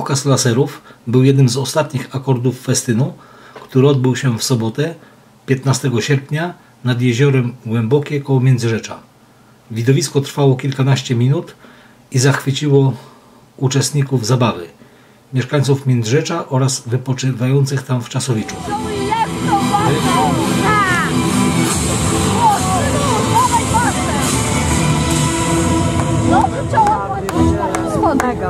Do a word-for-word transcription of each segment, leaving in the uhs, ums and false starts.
Pokaz laserów był jednym z ostatnich akordów festynu, który odbył się w sobotę, piętnastego sierpnia, nad jeziorem Głębokie koło Międzyrzecza. Widowisko trwało kilkanaście minut i zachwyciło uczestników zabawy, mieszkańców Międzyrzecza oraz wypoczywających tam w Czasowiczu. Spodnego.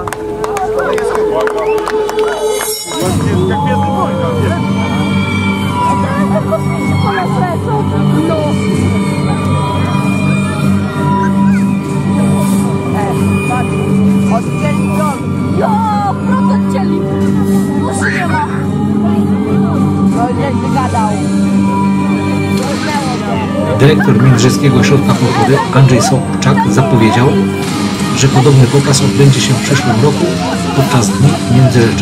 Odcięli go! Jo, procent cieli! Uszy nie ma! No i jak wygadał! Dyrektor Międzyrzeckiego Ośrodka Kultury Andrzej Sobczak zapowiedział, że podobny pokaz odbędzie się w przyszłym roku podczas Dni Międzyrzecza.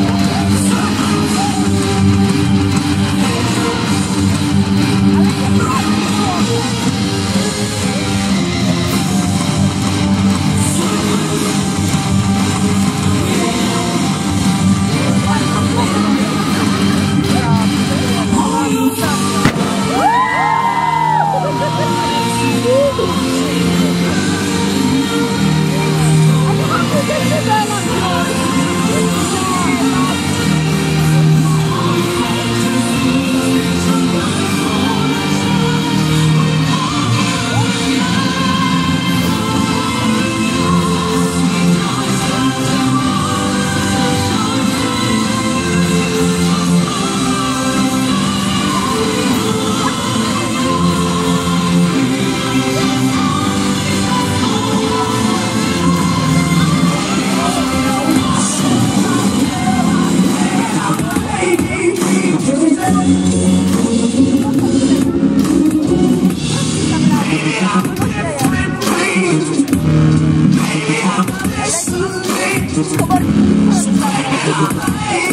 Come on.